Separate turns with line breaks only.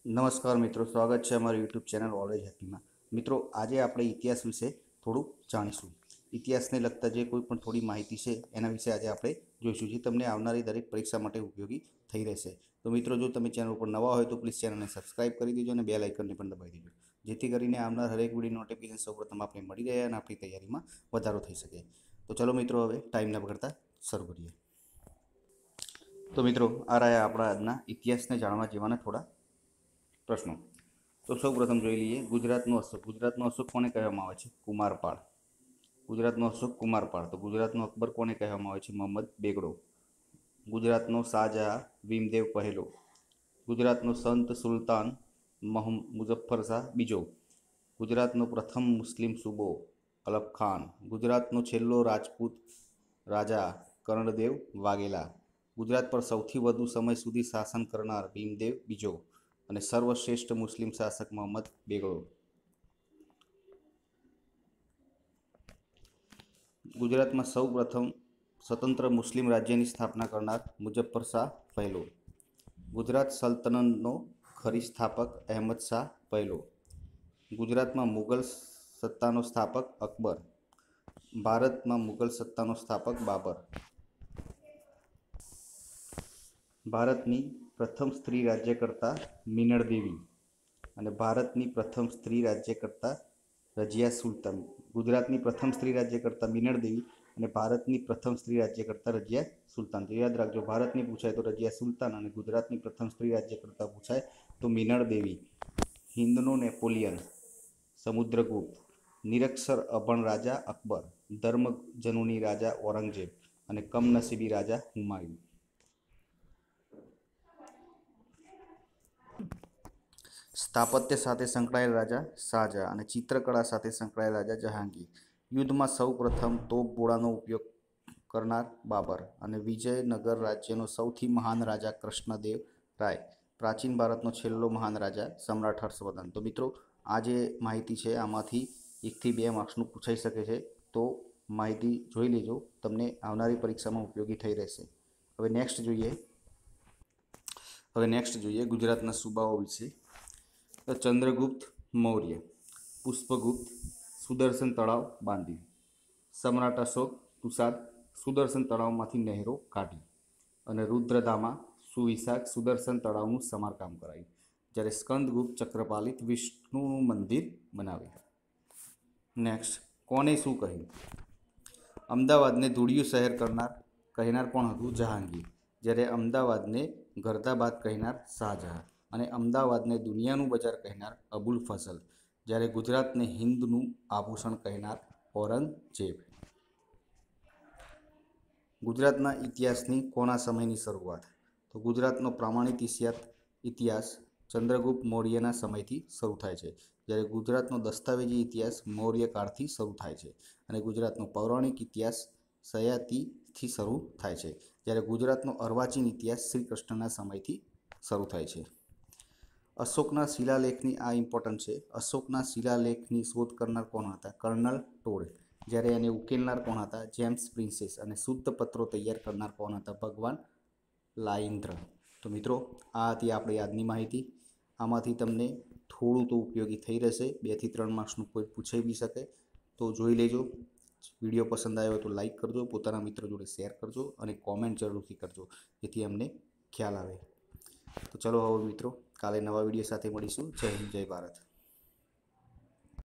નમસ્કાર મિત્રો, સ્વાગત છે અમારી યુટ્યુબ ચેનલ ઓલવેજ હેપીમાં। મિત્રો, આજે આપણે ઇતિહાસ વિશે થોડું જાણીશું। ઇતિહાસને લગતા જે કોઈ પણ થોડી માહિતી છે એના વિશે આજે આપણે જોઈશું, જે તમને આવનારી દરેક પરીક્ષા માટે ઉપયોગી થઈ રહેશે। તો મિત્રો, જો તમે ચેનલ ઉપર નવા હોય તો પ્લીઝ ચેનલને સબસ્ક્રાઇબ કરી દેજો અને બેલ આઇકનને પણ દબાવી દેજો, જેથી કરીને આવનાર હરેક વિડીયો નોટિફિકેશન સૌપ્રથમ આપણે મળી રહે અને આપણી તૈયારીમાં વધારો થઈ શકે। તો ચલો મિત્રો, હવે ટાઈમ ન બગાડતા શરૂ કરીએ। તો મિત્રો, આ રહ્યા આપણા આજના ઇતિહાસને જાણવા જેવાના થોડા પ્રશ્નો। તો સૌ પ્રથમ જોઈ લઈએ ગુજરાતનો અશોક। ગુજરાતનો અશોક કોને કહેવામાં આવે છે? કુમારપાળ। ગુજરાતનો અશોક કુમારપાળ। તો ગુજરાતનો અકબર કોને કહેવામાં આવે છે? મોહમ્મદ બેગડો। ગુજરાતનો શાહજહાં ભીમદેવ પહેલો। ગુજરાતનો સંત સુલતાન મુઝફ્ફર શાહ બીજો। ગુજરાતનો પ્રથમ મુસ્લિમ સૂબો અલબ ખાન। ગુજરાતનો છેલ્લો રાજપૂત રાજા કર્ણદેવ વાઘેલા। ગુજરાત પર સૌથી વધુ સમય સુધી શાસન કરનાર ભીમદેવ બીજો અને સર્વશ્રેષ્ઠ મુસ્લિમ શાસક મોહમ્મદ બેગડો। ગુજરાતમાં સૌ પ્રથમ સ્વતંત્ર મુસ્લિમ રાજ્યની સ્થાપના કરનાર મુઝફ્ફર શાહ પહેલો। ગુજરાત સલ્તનતનો ખરી સ્થાપક અહેમદ શાહ પહેલો। ગુજરાતમાં મુગલ સત્તાનો સ્થાપક અકબર। ભારતમાં મુગલ સત્તાનો સ્થાપક બાબર। ભારતની પ્રથમ સ્ત્રી રાજ્યકર્તા મીનળ દેવી અને ભારતની પ્રથમ સ્ત્રી રાજ્યકર્તા રજિયા સુલતાન। ગુજરાતની પ્રથમ સ્ત્રી રાજ્યકર્તા મીનળ દેવી અને ભારતની પ્રથમ સ્ત્રી રાજ્યકર્તા રજિયા સુલતાન। તો યાદ રાખજો, ભારતની પૂછાય તો રજિયા સુલતાન અને ગુજરાતની પ્રથમ સ્ત્રી રાજ્યકર્તા પૂછાય તો મીનળ દેવી। હિન્દનો નેપોલિયન સમુદ્રગુપ્ત। નિરક્ષર અભણ રાજા અકબર। ધર્મજનૂની રાજા ઔરંગઝેબ અને કમનસીબી રાજા હુમાયું। સ્થાપત્ય સાથે સંકળાયેલ રાજા શાહજહાં અને ચિત્રકળા સાથે સંકળાયેલ રાજા જહાંગીર। યુદ્ધમાં સૌ પ્રથમ તોપગોળાનો ઉપયોગ કરનાર બાબર અને વિજયનગર રાજ્યનો સૌથી મહાન રાજા કૃષ્ણદેવ રાય। પ્રાચીન ભારતનો છેલ્લો મહાન રાજા સમ્રાટ હર્ષવર્ધન। તો મિત્રો, આ જે માહિતી છે આમાંથી 1 થી 2 માર્ક્સનું પૂછાઈ શકે છે, તો માહિતી જોઈ લેજો, તમને આવનારી પરીક્ષામાં ઉપયોગી થઈ રહેશે। હવે નેક્સ્ટ જોઈએ ગુજરાતના સૂબાઓ વિશે। તો ચંદ્રગુપ્ત મૌર્ય, પુષ્પગુપ્ત સુદર્શન તળાવ બાંધ્યું। સમ્રાટ અશોક તુષાદ સુદર્શન તળાવમાંથી નહેરો કાઢી અને રુદ્રદામા સુવિશાખ સુદર્શન તળાવનું સમારકામ કરાયું। જ્યારે સ્કંદગુપ્ત ચક્રપાલિત વિષ્ણુનું મંદિર બનાવ્યું। નેક્સ્ટ, કોને શું કહ્યું? અમદાવાદને ધૂળિયું શહેર કહેનાર કોણ હતું? જહાંગીર। જ્યારે અમદાવાદને ગર્દાબાદ કહેનાર શાહજહાં અને અમદાવાદને દુનિયાનું બજાર કહેનાર અબુલ ફઝલ। જ્યારે ગુજરાતને હિન્દનું આભૂષણ કહેનાર ઔરંગઝેબ। ગુજરાતના ઇતિહાસની કોના સમયની શરૂઆત? તો ગુજરાતનો પ્રામાણિક ઇતિહાસ ચંદ્રગુપ્ત મૌર્યના સમયથી શરૂ થાય છે। જ્યારે ગુજરાતનો દસ્તાવેજી ઇતિહાસ મૌર્ય કાળથી શરૂ થાય છે અને ગુજરાતનો પૌરાણિક ઇતિહાસ સયાતીથી શરૂ થાય છે। જ્યારે ગુજરાતનો અર્વાચીન ઇતિહાસ શ્રી કૃષ્ણના સમયથી શરૂ થાય છે। અશોકના શિલાલેખની આ ઇમ્પોર્ટન્ટ છે। અશોકના શિલાલેખની શોધ કરનાર કોણ હતા? Colonel Tod. જ્યારે એને ઉકેલનાર કોણ હતા? James Prinsep. અને શુદ્ધ પત્રો તૈયાર કરનાર કોણ હતા? ભગવાન લાઇન્દ્ર। તો મિત્રો, આ હતી આપણી આજની માહિતી। આમાંથી તમને થોડું તો ઉપયોગી થઈ રહેશે, 2 થી 3 માર્ક્સનું કોઈ પૂછાઈ બી શકે, તો જોઈ લેજો। વિડીયો પસંદ આવ્યો તો લાઇક કરજો, પોતાના મિત્રો જોડે શેર કરજો અને કોમેન્ટ જરૂરથી કરજો, જેથી અમને ખ્યાલ આવે। તો ચલો હવે મિત્રો, કાલે નવા વિડીયો સાથે મળીશું। જય હિન્દ, જય ભારત।